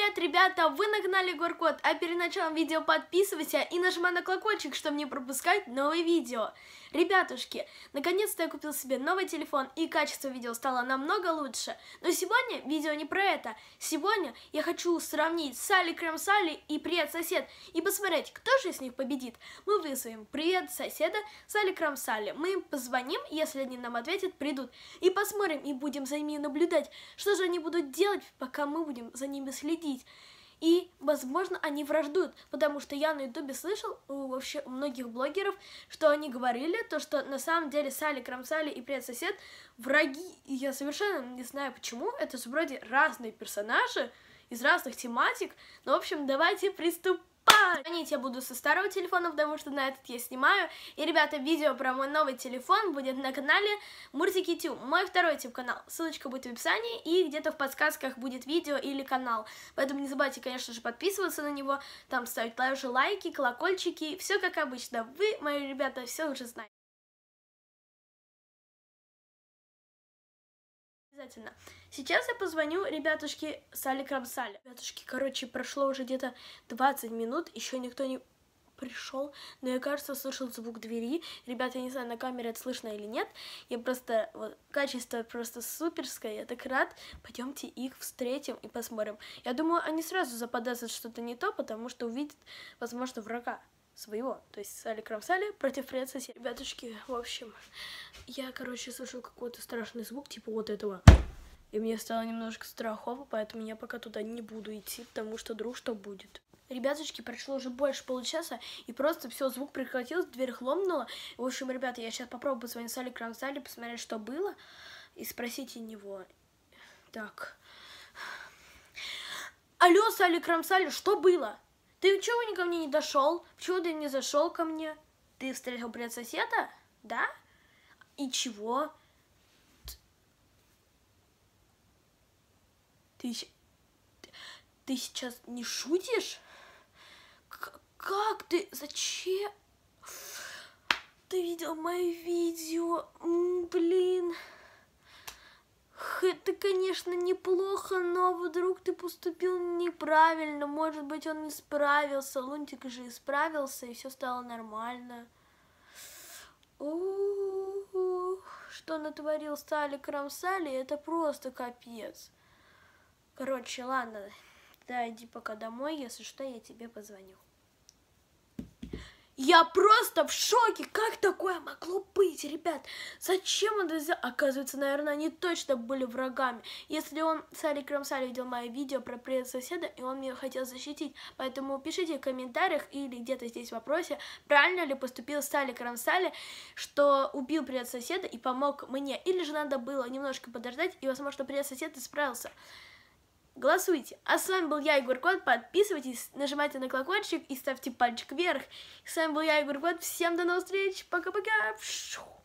Привет, ребята! Вы на канале Горкод, а перед началом видео подписывайся и нажимай на колокольчик, чтобы не пропускать новые видео. Ребятушки, наконец-то я купил себе новый телефон и качество видео стало намного лучше. Но сегодня видео не про это. Сегодня я хочу сравнить Салли Крем Салли и Привет, сосед и посмотреть, кто же из них победит. Мы вызовем Привет, соседа, Салли Крем Салли. Мы им позвоним, если они нам ответят, придут. И посмотрим, и будем за ними наблюдать, что же они будут делать, пока мы будем за ними следить. И, возможно, они враждуют, потому что я на ютубе слышал вообще у многих блогеров, что они говорили, то, что на самом деле Салли Крем Салли и Привет, сосед враги. И я совершенно не знаю почему, это же вроде разные персонажи из разных тематик. Ну, в общем, давайте приступать. Звонить я буду со старого телефона, потому что на этот я снимаю. И, ребята, видео про мой новый телефон будет на канале Мурзики Тю, мой второй канал. Ссылочка будет в описании, и где-то в подсказках будет видео или канал. Поэтому не забывайте, конечно же, подписываться на него, там ставить тоже лайки, колокольчики, все как обычно. Вы, мои ребята, все уже знаете. Обязательно. Сейчас я позвоню ребятушке Салли Крем Салли. Ребятушки, короче, прошло уже где-то 20 минут, еще никто не пришел, но я, кажется, слышал звук двери. Ребята, я не знаю, на камере это слышно или нет. Я просто, вот, качество просто суперское, я так рад. Пойдемте их встретим и посмотрим. Я думаю, они сразу заподозрят что-то не то, потому что увидят, возможно, врага своего, то есть Салли Крем Салли против Привет, сосед. Ребятушки, в общем, я, короче, слышал какой-то страшный звук, типа вот этого. И мне стало немножко страхово, поэтому я пока туда не буду идти, потому что вдруг что будет. Ребятушки, прошло уже больше получаса, и просто все, звук прекратился, дверь хлопнула. В общем, ребята, я сейчас попробую позвонить Салли Крем Салли, посмотреть, что было, и спросить у него. Так. Алло, Салли Крем Салли, что было? Ты чего ко мне не дошел? Почему ты не зашел ко мне? Ты встретил Привет, соседа? Да? И чего? Ты сейчас не шутишь? Как ты? Зачем? Ты видел мои видео? Блин. Это, конечно, неплохо, но вдруг ты поступил неправильно. Может быть, он не справился. Лунтик же исправился, и все стало нормально. Что натворил Салли Крем Салли, это просто капец. Короче, ладно, да, иди пока домой, если что, я тебе позвоню. Я просто в шоке, как такое могло быть, ребят? Зачем он это сделал? Оказывается, наверное, они точно были врагами. Если он, Салли Крем Салли, видел мои видео про Привет, соседа, и он меня хотел защитить. Поэтому пишите в комментариях или где-то здесь в вопросе, правильно ли поступил Салли Крем Салли, что убил Привет, соседа и помог мне. Или же надо было немножко подождать, и, возможно, Привет, сосед исправился. Голосуйте. А с вами был я, Егор Кот. Подписывайтесь, нажимайте на колокольчик и ставьте пальчик вверх. С вами был я, Егор Кот. Всем до новых встреч. Пока-пока.